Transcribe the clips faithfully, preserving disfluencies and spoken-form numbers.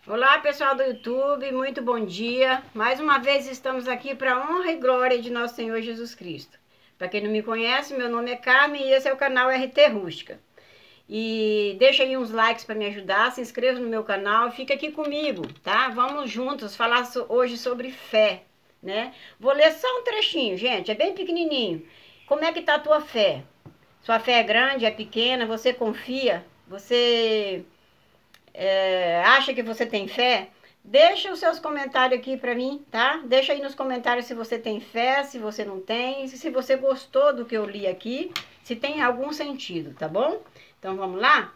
Olá, pessoal do YouTube, muito bom dia. Mais uma vez estamos aqui para a honra e glória de nosso Senhor Jesus Cristo. Para quem não me conhece, meu nome é Carmen e esse é o canal R T Rústica. E deixa aí uns likes para me ajudar, se inscreva no meu canal, fica aqui comigo, tá? Vamos juntos falar so- hoje sobre fé, né? Vou ler só um trechinho, gente, é bem pequenininho. Como é que tá a tua fé? Sua fé é grande, é pequena, você confia? Você é, acha que você tem fé? Deixa os seus comentários aqui para mim, tá? Deixa aí nos comentários se você tem fé, se você não tem, se você gostou do que eu li aqui, se tem algum sentido, tá bom? Então vamos lá?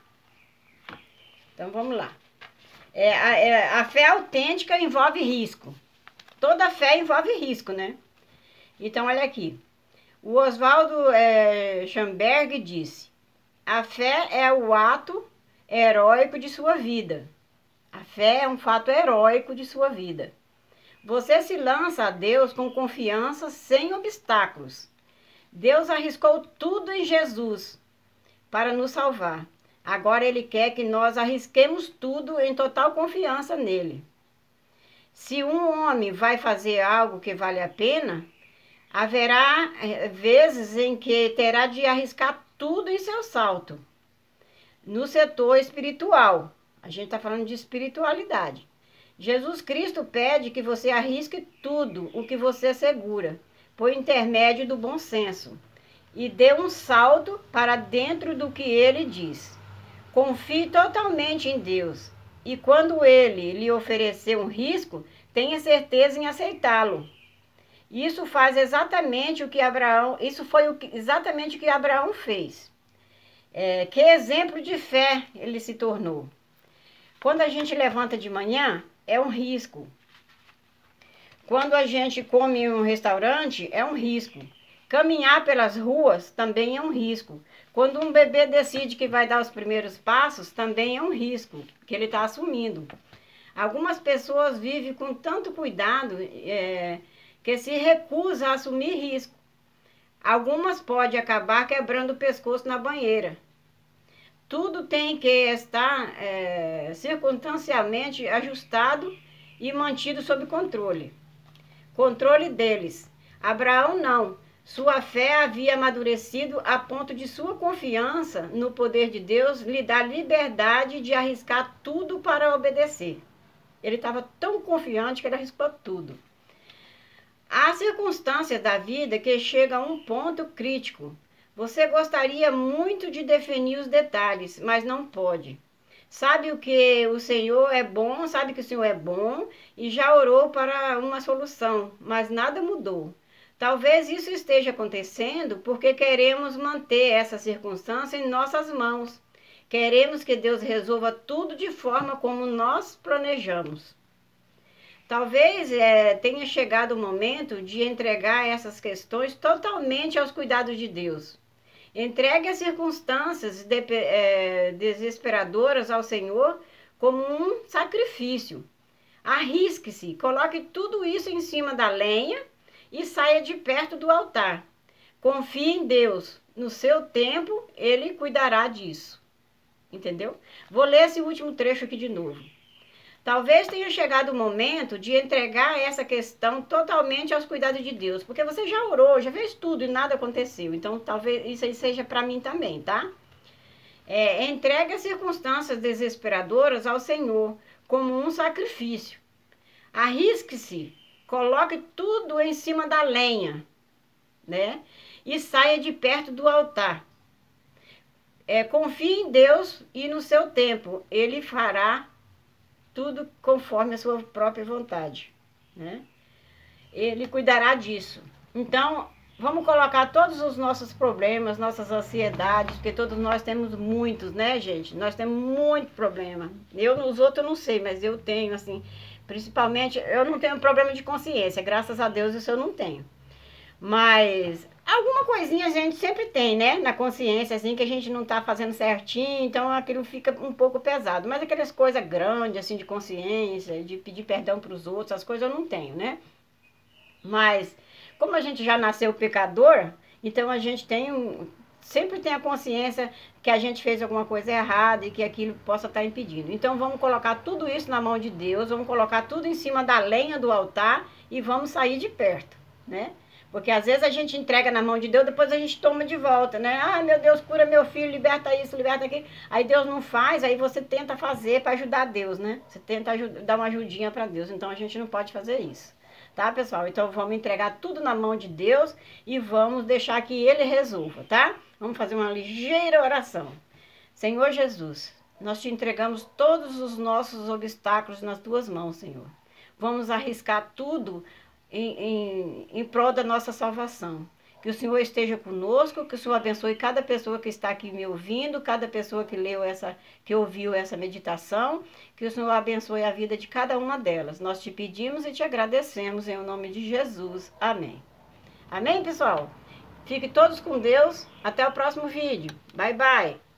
Então vamos lá. É, a, é, a fé autêntica envolve risco. Toda fé envolve risco, né? Então olha aqui. O Oswaldo é, Schamberg disse: a fé é o ato heróico de sua vida. A fé é um fato heróico de sua vida. Você se lança a Deus com confiança, sem obstáculos. Deus arriscou tudo em Jesus para nos salvar. Agora Ele quer que nós arrisquemos tudo em total confiança nele. Se um homem vai fazer algo que vale a pena, haverá vezes em que terá de arriscar tudo em seu salto. No setor espiritual, a gente está falando de espiritualidade. Jesus Cristo pede que você arrisque tudo o que você segura, por intermédio do bom senso, e dê um salto para dentro do que ele diz. Confie totalmente em Deus, e quando ele lhe oferecer um risco, tenha certeza em aceitá-lo. Isso faz exatamente o que Abraão, isso foi o que, exatamente o que Abraão fez. É, que exemplo de fé ele se tornou. Quando a gente levanta de manhã, é um risco. Quando a gente come em um restaurante, é um risco. Caminhar pelas ruas também é um risco. Quando um bebê decide que vai dar os primeiros passos, também é um risco que ele está assumindo. Algumas pessoas vivem com tanto cuidado é, que se recusam a assumir risco. Algumas podem acabar quebrando o pescoço na banheira. Tudo tem que estar é, circunstancialmente ajustado e mantido sob controle. Controle deles. Abraão não. Sua fé havia amadurecido a ponto de sua confiança no poder de Deus lhe dar liberdade de arriscar tudo para obedecer. Ele estava tão confiante que ele arriscou tudo. Há circunstâncias da vida que chegam a um ponto crítico. Você gostaria muito de definir os detalhes, mas não pode. Sabe o que o Senhor é bom, sabe que o Senhor é bom e já orou para uma solução, mas nada mudou. Talvez isso esteja acontecendo porque queremos manter essa circunstância em nossas mãos. Queremos que Deus resolva tudo de forma como nós planejamos. Talvez é, tenha chegado o momento de entregar essas questões totalmente aos cuidados de Deus. Entregue as circunstâncias de, é, desesperadoras ao Senhor como um sacrifício. Arrisque-se, coloque tudo isso em cima da lenha e saia de perto do altar. Confie em Deus. No seu tempo, Ele cuidará disso. Entendeu? Vou ler esse último trecho aqui de novo. Talvez tenha chegado o momento de entregar essa questão totalmente aos cuidados de Deus, porque você já orou, já fez tudo e nada aconteceu. Então, talvez isso aí seja para mim também, tá? É, entregue as circunstâncias desesperadoras ao Senhor como um sacrifício. Arrisque-se, coloque tudo em cima da lenha, né? E saia de perto do altar. É, confie em Deus e no seu tempo Ele fará tudo conforme a sua própria vontade, né? Ele cuidará disso. Então, vamos colocar todos os nossos problemas, nossas ansiedades, porque todos nós temos muitos, né, gente? Nós temos muito problema. Eu, os outros eu não sei, mas eu tenho, assim, principalmente, eu não tenho problema de consciência, graças a Deus isso eu não tenho. Mas alguma coisinha a gente sempre tem, né? Na consciência, assim, que a gente não tá fazendo certinho, então aquilo fica um pouco pesado. Mas aquelas coisas grandes, assim, de consciência, de pedir perdão para os outros, as coisas eu não tenho, né? Mas, como a gente já nasceu pecador, então a gente tem um, sempre tenha consciência que a gente fez alguma coisa errada e que aquilo possa estar impedindo. Então vamos colocar tudo isso na mão de Deus, vamos colocar tudo em cima da lenha do altar e vamos sair de perto, né? Porque às vezes a gente entrega na mão de Deus, depois a gente toma de volta, né? Ah, meu Deus, cura meu filho, liberta isso, liberta aquilo. Aí Deus não faz, aí você tenta fazer para ajudar Deus, né? Você tenta ajudar, dar uma ajudinha para Deus. Então a gente não pode fazer isso. Tá, pessoal? Então vamos entregar tudo na mão de Deus e vamos deixar que Ele resolva, tá? Vamos fazer uma ligeira oração. Senhor Jesus, nós te entregamos todos os nossos obstáculos nas tuas mãos, Senhor. Vamos arriscar tudo em, em, em prol da nossa salvação. Que o Senhor esteja conosco, que o Senhor abençoe cada pessoa que está aqui me ouvindo, cada pessoa que leu essa, que ouviu essa meditação, que o Senhor abençoe a vida de cada uma delas. Nós te pedimos e te agradecemos em nome de Jesus. Amém. Amém, pessoal? Fiquem todos com Deus. Até o próximo vídeo. Bye, bye.